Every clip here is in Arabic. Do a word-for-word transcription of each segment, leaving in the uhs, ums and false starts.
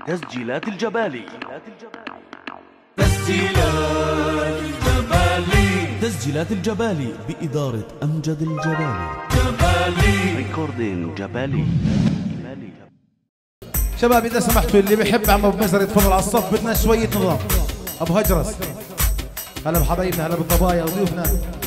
تسجيلات الجبالي. تسجيلات الجبالي. تسجيلات الجبالي بإدارة أمجد الجبالي. جبالي ريكوردين جبالي. شباب إذا سمحتوا اللي بيحب عمو بمزر يتفضل على الصف، بدنا شوية نظام. أبو هجرس، هلا بحبايبنا، هلا بالضبايا وضيوفنا.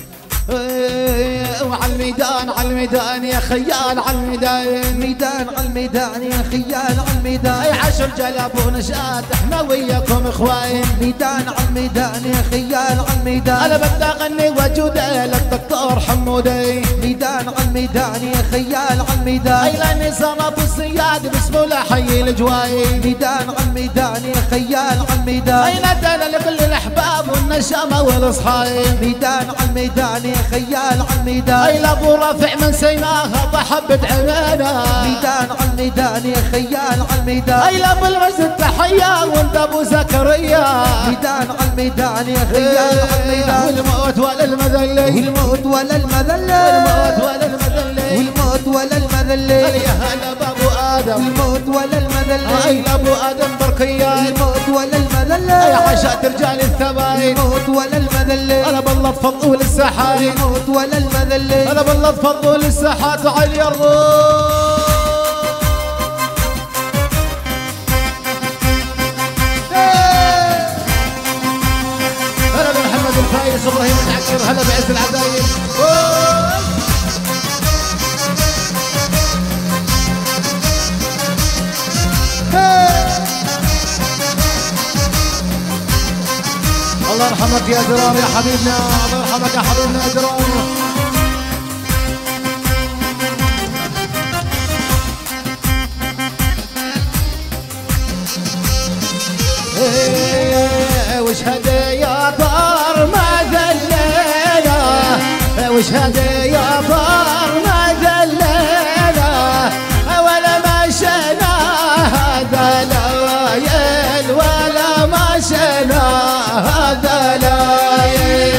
وعلى الميدان على الميدان يا خيال، على الميدان ميدان على الميدان يا خيال، على الميدان اي عشر جلب ونشاط احنا وياكم اخوان. ميدان على الميدان يا خيال، على الميدان انا بدي اغني وجودي للدكتور حمودي. ميدان على الميدان يا خيال، على الميدان اي لاني صرف الصياد بسهوله حي الجواي. ميدان على الميدان يا خيال، على الميدان اي ندانا لكل الاحباب والنشامه والاصحاب. ميدان على الميدان يا خيال، على الميدان اي لابو رافع من سيناها بحبة عينينا. ميدان على الميدان يا خيال، على الميدان اي لابو المجد تحية وانت ابو زكريا. ميدان على الميدان يا خيال، على الميدان والموت ولا المذلة، والموت ولا المذلة، والموت ولا المذلة، والموت ولا المذلة يا هلا بابو ادم، الموت ولا المذلة اي لابو ادم بركيان، الموت ولا المذلة يا عشات رجال الثباين، الموت ولا المذلة انا بالله تفضلوا للساحات، الموت ولا المذلة انا بالله تفضلوا للساحات وعلي الروح. هلا بمحمد الفايز وابراهيم العكر، هلا بعز العزايم. الله يرحمك يا درام يا حبيبنا، الله يرحمك يا حبيبنا يا درام. وش هذا يا طار ما ذلينا، وش هذا يا طار ما ذلينا ولا مشينا هذا لايل ولا مشينا هذا لايل.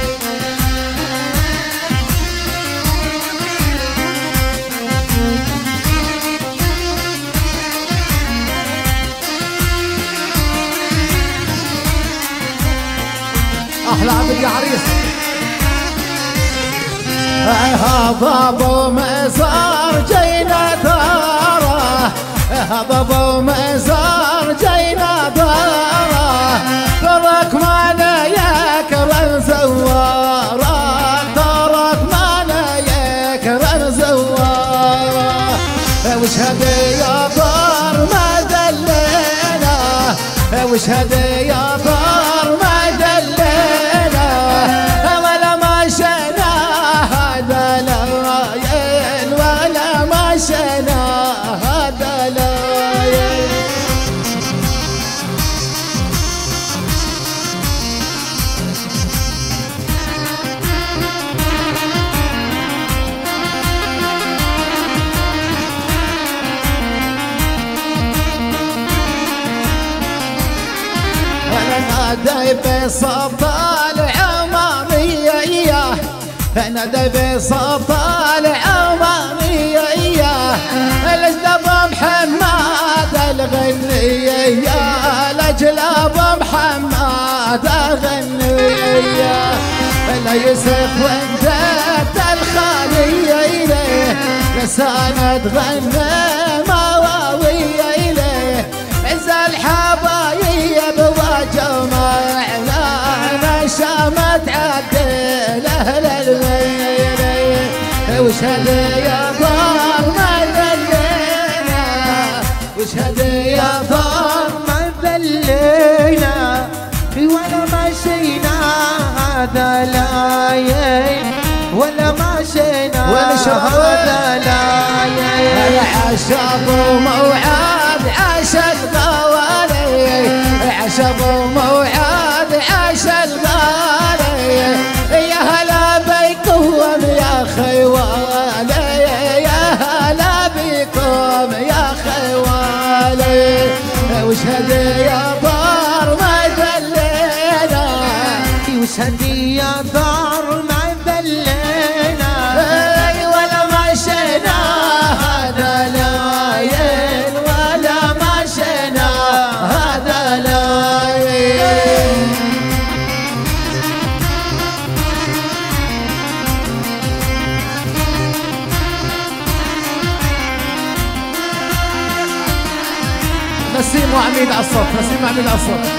احلى عبد يا عريس. هذا ابو مزار جينا داره، هذا ابو مزار جينا داره، ترك معنا يا كرم زواره، ترك معنا يا كرم زواره. وش هذا يا دار ما دلينا، وش هذا يا دار ما دلينا ولا مشينا هذا لايل ولا مشينا هذا لايل. نادي بصوت العمامية إياه، نادي بصوت العمامية إياه، الأجلب محمد الغنية، الأجلب محمد الغنية، لا يوسف وانت الخالية إليه، لساند غنى مواوية إليه، عز الحبايب وجمعنا نشامت عدل أهل الليل. وش هذا يا دار ما ذلينا، وش هذا يا دار ما ذلينا ولا مشينا هذا لايل ولا مشينا هذا لايل. عشب وموعد عشق ضوالي، عشب وموعد عشق ضوالي، يا هلا بكم يا خوالي، يا هلا بكم يا خوالي. وش هذا يا دار ما ذلينا، وش هذا يا دار ما ذلينا ولا مشينا هذا لايل ولا مشينا نسيم وعميد على الصف، نسيم وعميد على الصف.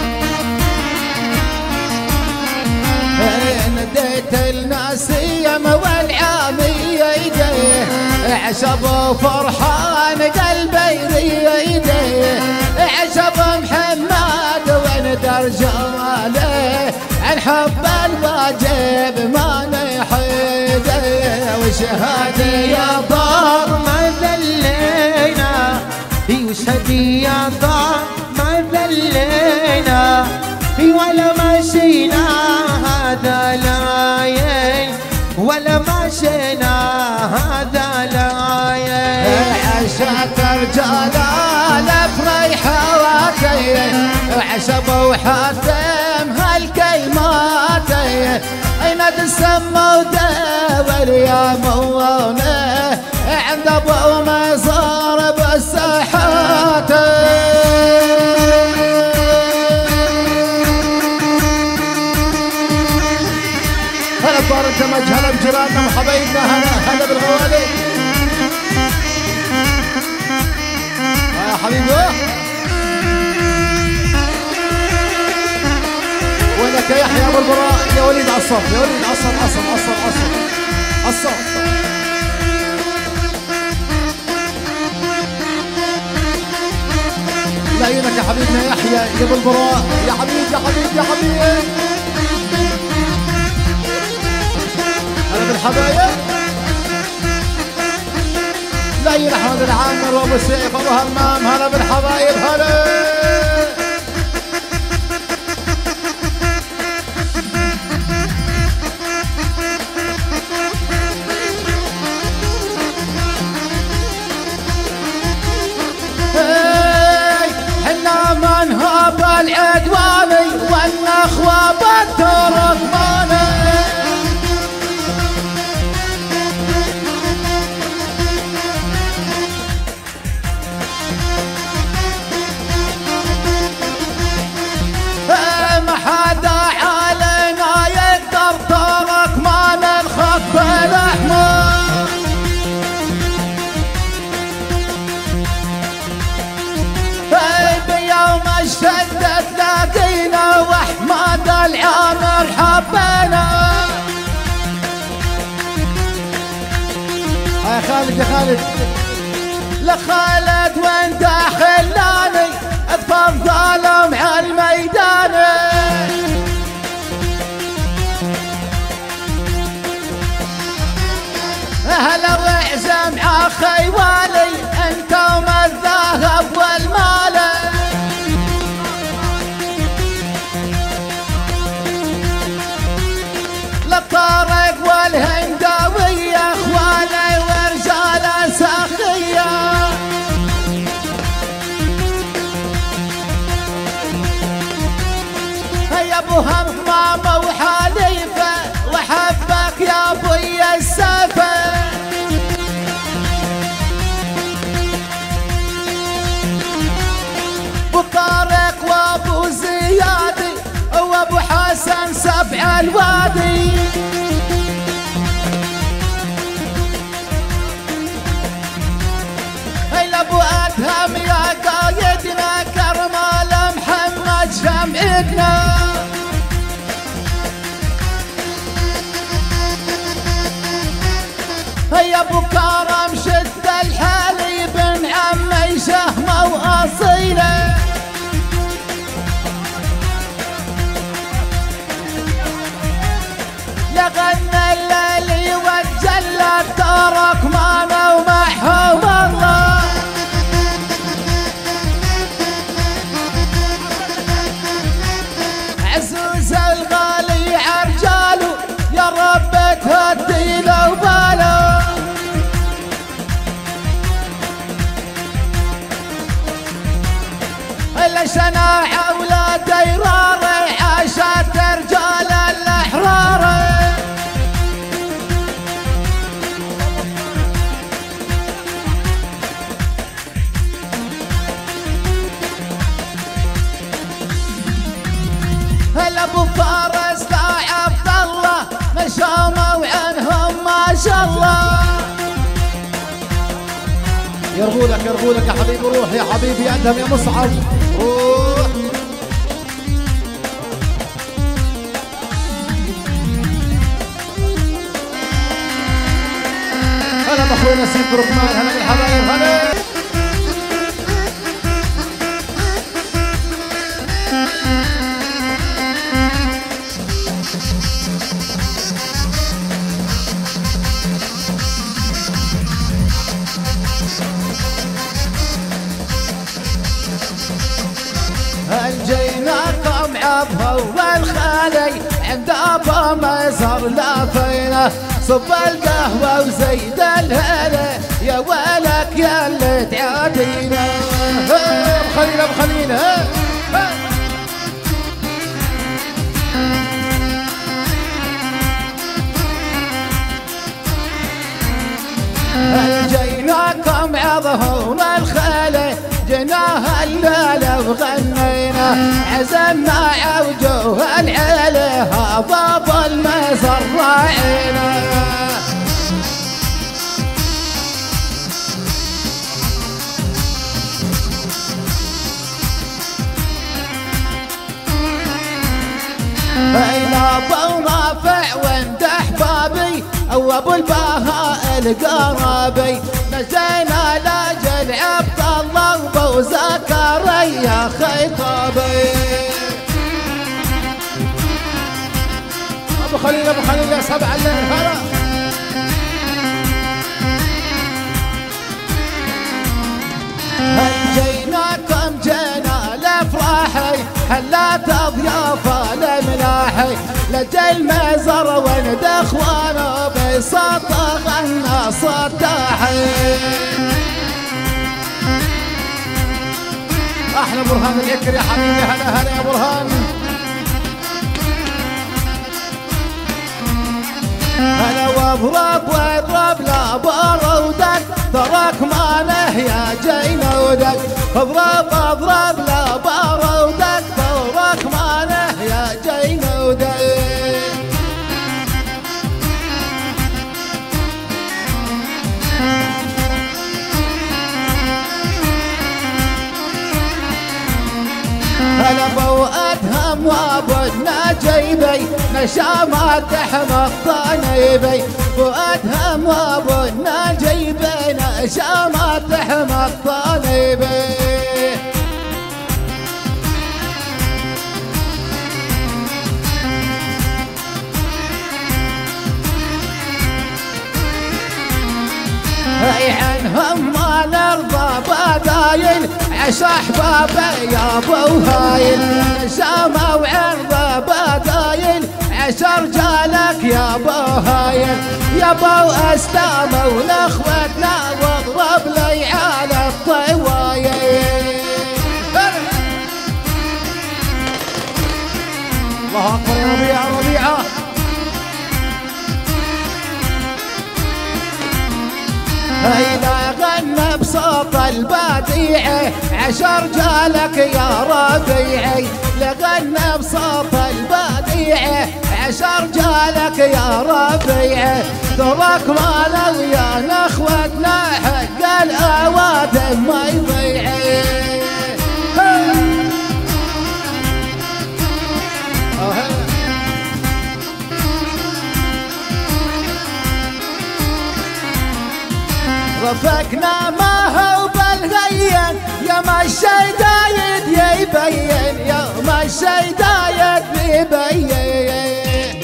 نديت النسيم والعامية يديه عشب وفرحان قلبي يديه عشب محمد وندر جماله عن حب الواجب ما نحيده وشهاده يا ضار ما ذلينا وشهاده يا ضار ما ذلينا ولا مشينا هذا لاين ولا مشينا هذا لاين عشت رجال الافريحه واتيه عشب وحاتم هالكيماتيه اين تسمى ودول يا مونه عند ابو مزار بالساحات هلا بطار الدمج هلا بجيراننا وحبايبنا هلا هلا بالغوالي يا حبيبي وينك يا يحيى ابو البراء يا وليد عصف يا وليد عصف عصف عصف عصف عصف لا عيونك يا حبيبنا يحيى يا ابو البراء يا حبيب يا حبيب يا حبيب هلا بالحبايب زي احمد العامر وابو سيف ابو همام هلا بالحبايب هلا حنا من هاب العدواني والنخوه بالتركماني ما حدا علينا يقدر ترك ما ننخف بالاحمر بيوم الشدة تلاقينا واحمد العامر حبينا يا خالد يا خالد لخالد وانت خلاني اتفضل مع الميدان هلا واعزم مع خيوالي انتم الذهب والمال للطارق والهنداوية اخواني ورجال سخية يا ابو همامة وحليفة وحبك يا ابوي السفة ابو طارق وابو زيادي وابو حسن سبع الوادي هيا ابو ادهم يا قايدنا كرمال محمد شمعتنا هيا ابو كرم شد الحالي بن عمي شهمه واصيله لغنى الليل والجلة ترك مانا ومعهم الله عزوز الغالي عرجاله يا رب تهدي له باله الشناع اولاد يراري عاشت رجال الاحرار هلا ابو فارس لا عبد الله مشامه وعنهم ما شاء الله يربولك يربولك يا حبيبي، روح يا حبيبي ادهم يا مصعب روح. هلا بأخوي نسيم تركمان، هلا بالحبايب هلا. جيناكم عبها والخالي عند ابا ميسر لافينا، صب القهوه وزيد الهلا يا ولك يا اللي تعادينا. ابو خليل ابو خليل ها جيناكم عظهم الخالي جناها الليلة وغنينا، عزمنا عوجوه العيلة باب المزر راعينا. بين ابو رافع وانت احبابي او ابو البهاء القرابي، نجينا لاجل عبد الله وابو زكريا خطابي. ابو خليل ابو خليل يا سبع الليل هلا. جيناكم جينا لافراحي حلات اضيافه الملاحي، لجل مزر وند اخوانه بسط غنى صداحي. احلى برهان اليكر يا حبيبي، هلا هلا يا برهان. هلا واضرب واضرب لا بارودك تراك ما نهيا جينودك، اضرب اضرب لا بارودك تراك ما نهيا جينودك. هلا بو ادهم وابدنا جيبي نشامات تحمى الطنيبي، بو ادهم وابدنا جيبي نشامات تحمى الطنيبي. هي عنهم ما نرضى بدايل عش احبابي يا ابو هايل، نشامة وعرضة بدايل عش رجالك يا ابو هايل، يا ابو اسلامة ولاخوتنا واضرب لي على الطوايل. الله اكبر يا ربيعه ربيعه. هيلا غنى بصوت البديعي عشر جالك يا ربيعي، لغنى بصوت البديعي عشر جالك يا ربيعي، تراك مالا ويانا اخوتنا حق الاوادم ما يضيعي. رفقنا ما هو بالغين يا ما الشي دايد يبين، يا ما الشي دايد يبين.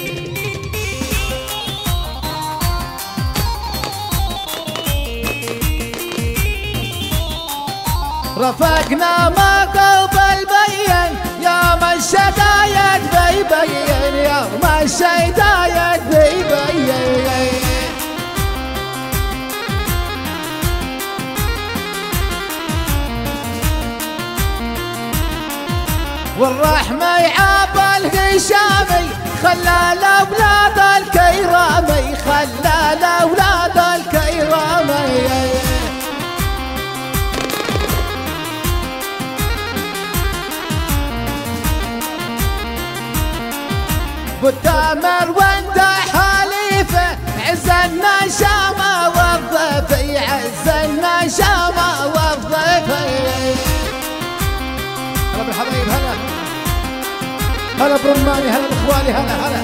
رفقنا ما هو بالبين يا ما الشي دايد بيبين، يا ما الشي دايد بيبين. والرحمة يعاب الهشامي خلى الاولاد الكيرامي، خلى الاولاد الكيرامي. بالتامر وانت حليفه عز النشامه والضيف، عز النشامه بالحبايب هلا هلا برماني هلا باخواني هلا هلا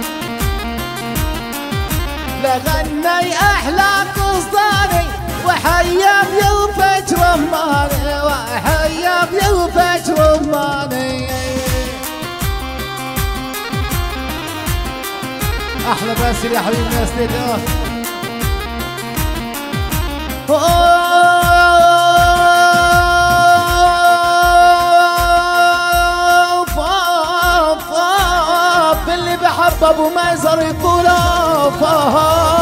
لغني احلى قصداني وحيا بيوفك رماني وحيا بيوفك رماني احلى باسل يا حبيبي يا سيدي باللي بحب ابو ميسر يقول اوف